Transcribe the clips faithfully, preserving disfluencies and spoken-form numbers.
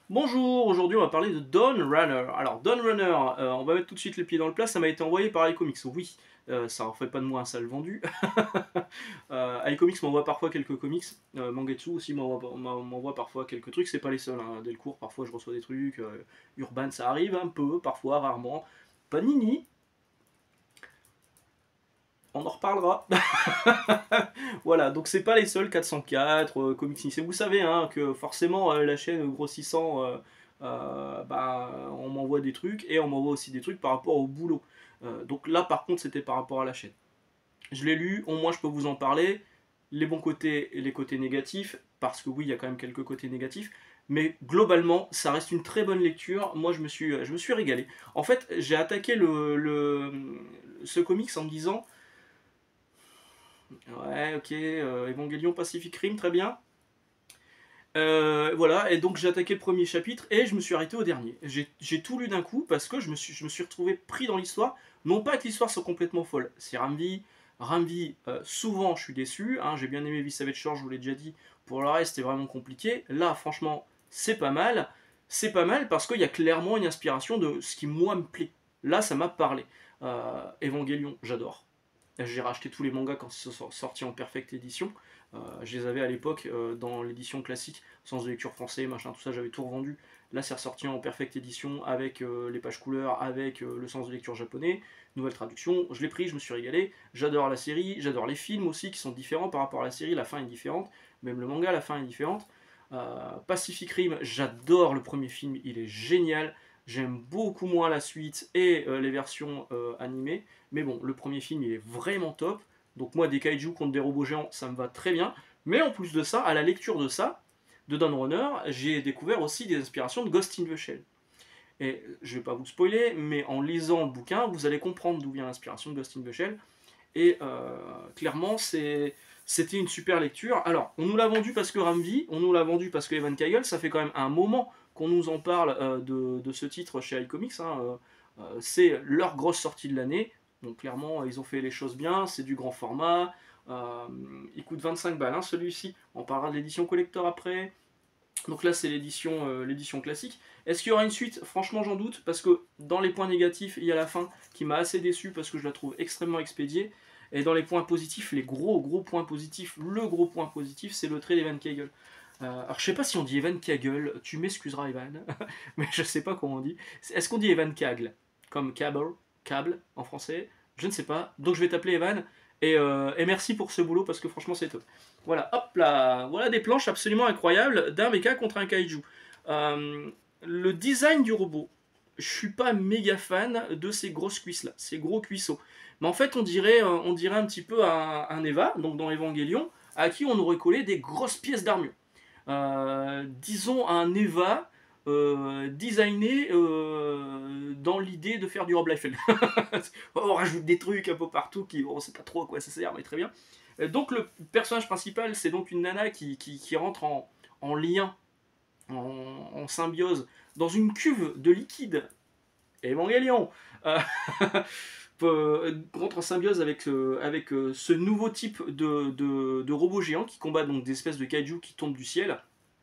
Bonjour, aujourd'hui on va parler de Dawn Runner. Alors Dawn Runner, euh, on va mettre tout de suite les pieds dans le plat, ça m'a été envoyé par iComics. Oui, euh, ça en fait pas de moi un sale vendu. euh, iComics m'envoie parfois quelques comics, euh, Mangetsu aussi m'envoie m'envoie parfois quelques trucs, c'est pas les seuls. Hein. Delcourt, parfois je reçois des trucs, euh, Urban ça arrive un peu, parfois, rarement. Panini, on en reparlera. Voilà, donc c'est pas les seuls quatre cent quatre, euh, Comics Nice. Et vous savez hein, que forcément euh, la chaîne grossissant, euh, euh, bah, on m'envoie des trucs et on m'envoie aussi des trucs par rapport au boulot. Euh, donc là par contre c'était par rapport à la chaîne. Je l'ai lu, au moins je peux vous en parler, les bons côtés et les côtés négatifs, parce que oui il y a quand même quelques côtés négatifs, mais globalement ça reste une très bonne lecture, moi je me suis, je me suis régalé. En fait j'ai attaqué le, le, ce comics en me disant ouais, ok, euh, Evangelion Pacific Rim, très bien. Euh, voilà, et donc j'ai attaqué le premier chapitre et je me suis arrêté au dernier. J'ai tout lu d'un coup parce que je me suis, je me suis retrouvé pris dans l'histoire. Non pas que l'histoire soit complètement folle, c'est Ramvi. Ramvi, euh, souvent je suis déçu. Hein, j'ai bien aimé Savage Shore, je vous l'ai déjà dit. Pour le reste, c'était vraiment compliqué. Là, franchement, c'est pas mal. C'est pas mal parce qu'il y a clairement une inspiration de ce qui, moi, me plaît. Là, ça m'a parlé. Euh, Evangelion, j'adore. J'ai racheté tous les mangas quand ils sont sortis en perfecte édition. Euh, je les avais à l'époque euh, dans l'édition classique, sens de lecture français, machin, tout ça, j'avais tout revendu. Là, c'est ressorti en perfecte édition avec euh, les pages couleurs, avec euh, le sens de lecture japonais, nouvelle traduction. Je l'ai pris, je me suis régalé. J'adore la série, j'adore les films aussi qui sont différents par rapport à la série. La fin est différente, même le manga, la fin est différente. Euh, Pacific Rim, j'adore le premier film, il est génial. J'aime beaucoup moins la suite et euh, les versions euh, animées. Mais bon, le premier film, il est vraiment top. Donc moi, des kaiju contre des robots géants, ça me va très bien. Mais en plus de ça, à la lecture de ça, de Dawn Runner, j'ai découvert aussi des inspirations de Ghost in the Shell. Et je vais pas vous spoiler, mais en lisant le bouquin, vous allez comprendre d'où vient l'inspiration de Ghost in the Shell. Et euh, clairement, c'est, c'était une super lecture. Alors, on nous l'a vendu parce que Ramvi, on nous l'a vendu parce que Evan Kagel, ça fait quand même un moment qu'on nous en parle euh, de, de, ce titre chez iComics. Hein, euh, euh, c'est leur grosse sortie de l'année. Donc clairement, ils ont fait les choses bien, c'est du grand format. Euh, il coûte vingt-cinq balles, hein, celui-ci. On parlera de l'édition collector après. Donc là, c'est l'édition euh, l'édition classique. Est-ce qu'il y aura une suite? Franchement, j'en doute, parce que dans les points négatifs, il y a la fin qui m'a assez déçu parce que je la trouve extrêmement expédiée. Et dans les points positifs, les gros gros points positifs, le gros point positif, c'est le trait d'Evan Kagel. Euh, alors je sais pas si on dit Evan Kagel, tu m'excuseras Evan, mais je sais pas comment on dit. Est-ce qu'on dit Evan Kagel comme cable, câble en français? Je ne sais pas. Donc je vais t'appeler Evan. Et, euh, et merci pour ce boulot parce que franchement c'est top. Voilà, hop là, voilà des planches absolument incroyables d'un mecha contre un kaiju. Euh, le design du robot, je suis pas méga fan de ces grosses cuisses là, ces gros cuisseaux. Mais en fait, on dirait, euh, on dirait un petit peu un, un Eva, donc dans Evangelion, à qui on aurait collé des grosses pièces d'armure. Euh, disons un Eva euh, designé euh, dans l'idée de faire du Rob Liefeld. On rajoute des trucs un peu partout qui on sait pas trop à quoi ça sert, mais très bien. Euh, Donc le personnage principal, c'est donc une nana qui, qui, qui rentre en, en lien, en, en, symbiose, dans une cuve de liquide. Évangélion euh, rentre en symbiose avec, euh, avec euh, ce nouveau type de, de, de robot géant qui combat donc des espèces de kaiju qui tombent du ciel.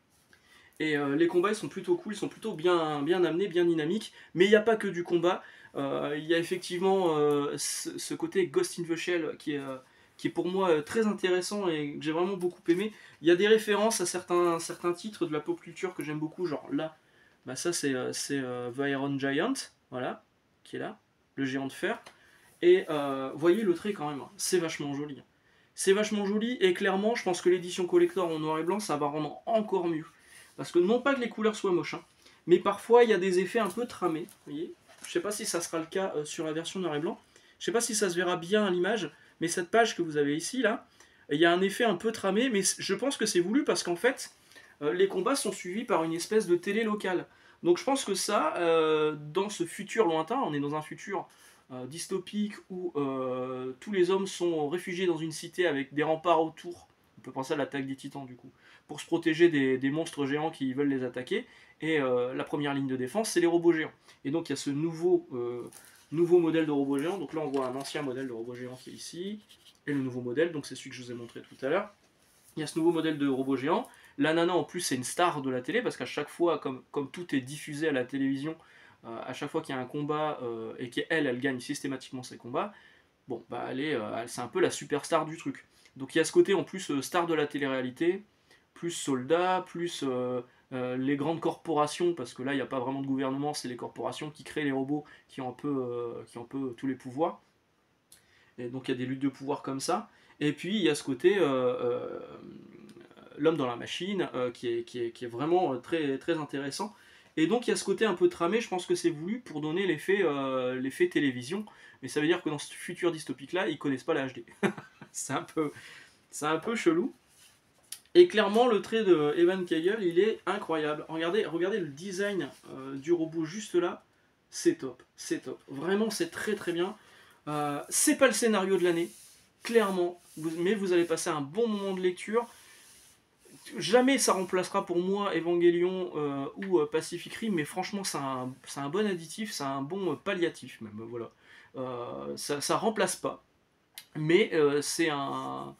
Et euh, les combats ils sont plutôt cool, ils sont plutôt bien, bien amenés, bien dynamiques. Mais il n'y a pas que du combat. Euh, il y a effectivement euh, ce, ce côté Ghost in the Shell qui est, euh, qui est pour moi euh, très intéressant et que j'ai vraiment beaucoup aimé. Il y a des références à certains, certains titres de la pop culture que j'aime beaucoup, genre là, bah ça c'est euh, euh, The Iron Giant, voilà, qui est là, le géant de fer. Et euh, voyez le trait quand même, c'est vachement joli. C'est vachement joli et clairement, je pense que l'édition collector en noir et blanc, ça va rendre encore mieux. Parce que non pas que les couleurs soient moches, hein, mais parfois il y a des effets un peu tramés. Vous voyez, je sais pas si ça sera le cas euh, sur la version noir et blanc. Je sais pas si ça se verra bien à l'image, mais cette page que vous avez ici là, il y a un effet un peu tramé, mais je pense que c'est voulu parce qu'en fait, euh, les combats sont suivis par une espèce de télé locale. Donc je pense que ça, euh, dans ce futur lointain, on est dans un futur euh, dystopique où euh, tous les hommes sont réfugiés dans une cité avec des remparts autour. On peut penser à l'attaque des titans du coup, pour se protéger des, des monstres géants qui veulent les attaquer. Et euh, la première ligne de défense, c'est les robots géants. Et donc il y a ce nouveau, euh, nouveau modèle de robot géant. Donc là on voit un ancien modèle de robot géant qui est ici, et le nouveau modèle, donc c'est celui que je vous ai montré tout à l'heure. Il y a ce nouveau modèle de robot géant, La nana en plus c'est une star de la télé parce qu'à chaque fois, comme, comme tout est diffusé à la télévision, euh, à chaque fois qu'il y a un combat euh, et qu'elle, elle gagne systématiquement ses combats, bon, bah elle est, euh, c'est un peu la superstar du truc. Donc il y a ce côté en plus euh, star de la télé-réalité, plus soldat, plus euh, euh, les grandes corporations, parce que là il n'y a pas vraiment de gouvernement, c'est les corporations qui créent les robots qui ont un peu, euh, qui ont un peu tous les pouvoirs. Et donc il y a des luttes de pouvoir comme ça. Et puis il y a ce côté euh, euh, l'homme dans la machine euh, qui, est, qui, est, qui est vraiment très, très intéressant. Et donc il y a ce côté un peu tramé, je pense que c'est voulu pour donner l'effet euh, l'effet télévision. Mais ça veut dire que dans ce futur dystopique là, ils connaissent pas la H D. c'est un peu c'est un peu chelou. Et clairement, le trait de Evan Kagel, il est incroyable. Regardez, regardez le design euh, du robot juste là. C'est top, c'est top. Vraiment, c'est très très bien. Euh, c'est pas le scénario de l'année, clairement. Vous, mais vous allez passer un bon moment de lecture. Jamais ça remplacera pour moi Evangelion euh, ou euh, Pacific Rim, mais franchement, c'est un, c'est un bon additif, c'est un bon euh, palliatif même. Voilà. Euh, ça, ça remplace pas, mais euh, c'est un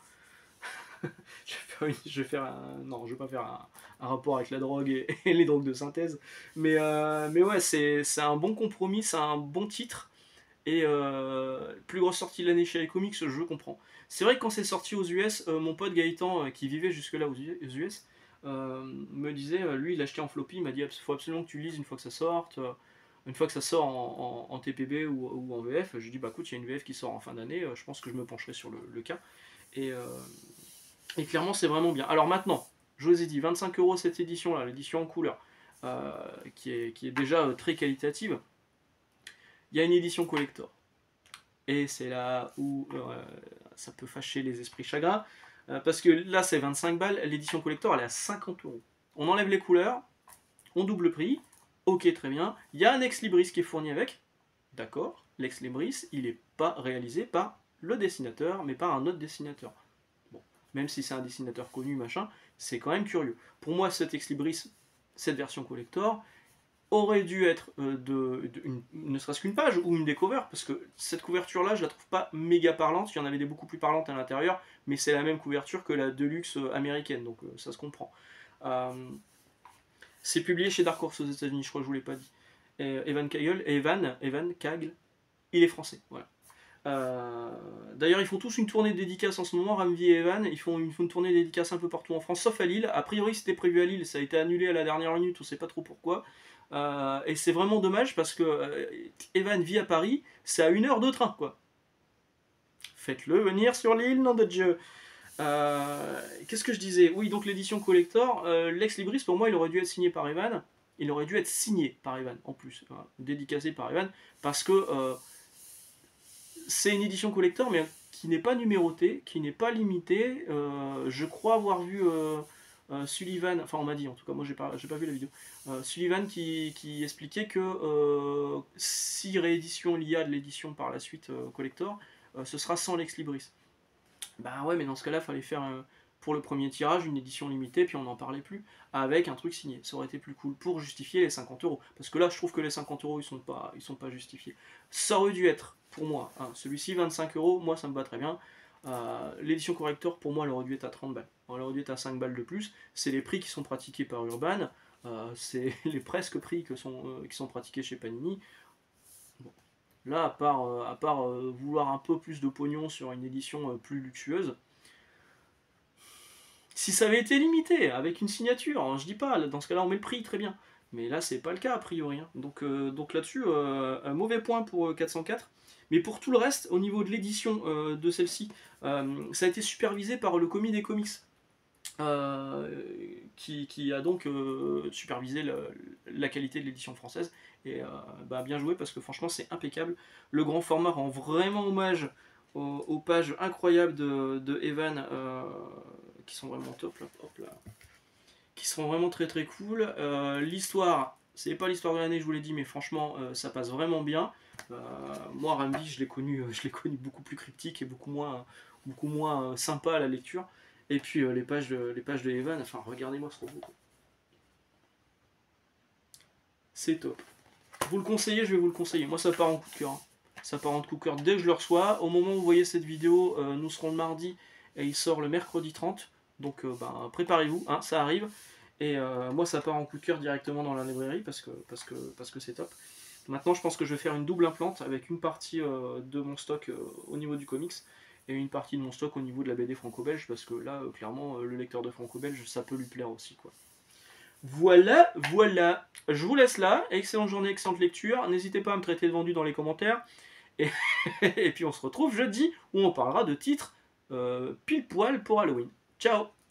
je, vais faire une- je vais faire un... Non, je vais pas faire un, un rapport avec la drogue et, et les drogues de synthèse. Mais, euh, mais ouais, c'est c'est un bon compromis, c'est un bon titre. Et euh, plus grosse sortie de l'année chez les comics, je comprends. C'est vrai que quand c'est sorti aux U S, euh, mon pote Gaëtan, euh, qui vivait jusque-là aux U S, euh, me disait, euh, lui il l'achetait en floppy, il m'a dit, il faut absolument que tu lises une fois que ça sorte. euh, Une fois que ça sort en, en- en T P B ou, ou en V F, je lui dis, bah écoute, il y a une V F qui sort en fin d'année, euh, je pense que je me pencherai sur le, le cas. Et, euh, et clairement, c'est vraiment bien. Alors maintenant, je vous ai dit, vingt-cinq euros cette édition-là, l'édition en couleur, euh, qui, est, qui est déjà euh, très qualitative. Il y a une édition collector. Et c'est là où euh, ça peut fâcher les esprits chagrins. euh, parce que là, c'est vingt-cinq balles, l'édition collector, elle est à cinquante euros. On enlève les couleurs, on double le prix. Ok, très bien. Il y a un ex libris qui est fourni avec. D'accord. L'ex libris, il n'est pas réalisé par le dessinateur, mais par un autre dessinateur. Bon, même si c'est un dessinateur connu, machin, c'est quand même curieux. Pour moi, cet ex libris, cette version collector, aurait dû être euh, de, de une- ne serait-ce qu'une page ou une des covers, parce que cette couverture-là, je la trouve pas méga parlante. Il y en avait des beaucoup plus parlantes à l'intérieur, mais c'est la même couverture que la Deluxe euh, américaine, donc euh, ça se comprend. Euh, c'est publié chez Dark Horse aux États-Unis, je crois que je vous l'ai pas dit. Et Evan Kagel, Evan, Evan Kagel, il est français, voilà. Euh, D'ailleurs, ils font tous une tournée de dédicaces en ce moment, Ramvi et Evan. Ils font, une, ils font une tournée de dédicaces un peu partout en France, sauf à Lille. A priori, c'était prévu à Lille, ça a été annulé à la dernière minute, on sait pas trop pourquoi. Euh, et c'est vraiment dommage parce que euh, Evan vit à Paris, c'est à une heure de train, quoi. Faites-le venir sur l'île, nom de Dieu. Euh, Qu'est-ce que je disais? Oui, donc l'édition collector, euh, Lex Libris, pour moi, il aurait dû être signé par Evan. Il aurait dû être signé par Evan, en plus, hein, dédicacé par Evan, parce que euh, c'est une édition collector, mais qui n'est pas numérotée, qui n'est pas limitée. Euh, je crois avoir vu euh, euh, Sullivan, enfin on m'a dit, en tout cas moi j'ai pas, j'ai pas vu la vidéo, euh, Sullivan qui, qui expliquait que euh, si réédition il y a de l'édition par la suite euh, collector, euh, ce sera sans Lex Libris. Bah ouais, mais dans ce cas-là, il fallait faire euh, pour le premier tirage une édition limitée, puis on n'en parlait plus, avec un truc signé. Ça aurait été plus cool pour justifier les cinquante euros. Parce que là, je trouve que les cinquante euros, ils sont pas, ils sont pas justifiés. Ça aurait dû être, pour moi, hein, celui-ci, vingt-cinq euros, moi ça me va très bien. Euh, L'édition corrector, pour moi, elle aurait dû être à trente balles. Elle aurait dû être à cinq balles de plus. C'est les prix qui sont pratiqués par Urban. Euh, c'est les presque prix que sont, euh, qui sont pratiqués chez Panini. Bon. Là, à part, euh, à part euh, vouloir un peu plus de pognon sur une édition euh, plus luxueuse, si ça avait été limité, avec une signature, hein, je dis pas, dans ce cas-là on met le prix, très bien. Mais là c'est pas le cas a priori. Hein. Donc, euh, donc là-dessus, euh, un mauvais point pour euh, quatre cent quatre. Mais pour tout le reste, au niveau de l'édition euh, de celle-ci, euh, ça a été supervisé par le commis des comics. euh, qui, qui a donc euh, supervisé le- la qualité de l'édition française. Et euh, bah, bien joué parce que franchement c'est impeccable. Le grand format rend vraiment hommage aux, aux pages incroyables de, de Evan euh, qui sont vraiment top là, hop là, qui sont vraiment très très cool. Euh, l'histoire, c'est pas l'histoire de l'année, je vous l'ai dit, mais franchement euh, ça passe vraiment bien. Euh, moi Rambi, je l'ai connu, je l'ai connu beaucoup plus cryptique et beaucoup moins, beaucoup moins euh, sympa à la lecture. Et puis euh, les pages de, les pages de Evan, enfin regardez-moi ce robot. C'est top. Vous le conseillez, je vais vous le conseiller. Moi ça part en coup de cœur. Hein. Ça part en coup de cœur dès que je le reçois. Au moment où vous voyez cette vidéo, euh, nous serons le mardi et il sort le mercredi trente. Donc euh, ben, préparez-vous, hein, ça arrive. Et euh, moi, ça part en coup de cœur directement dans la librairie parce que parce que parce que c'est top. Maintenant, je pense que je vais faire une double implante avec une partie euh, de mon stock euh, au niveau du comics et une partie de mon stock au niveau de la B D franco-belge parce que là, euh, clairement, euh, le lecteur de franco-belge, ça peut lui plaire aussi, quoi. Voilà, voilà. Je vous laisse là. Excellente journée, excellente lecture. N'hésitez pas à me traiter de vendu dans les commentaires. Et, et puis on se retrouve jeudi où on parlera de titres euh, pile poil pour Halloween. Ciao!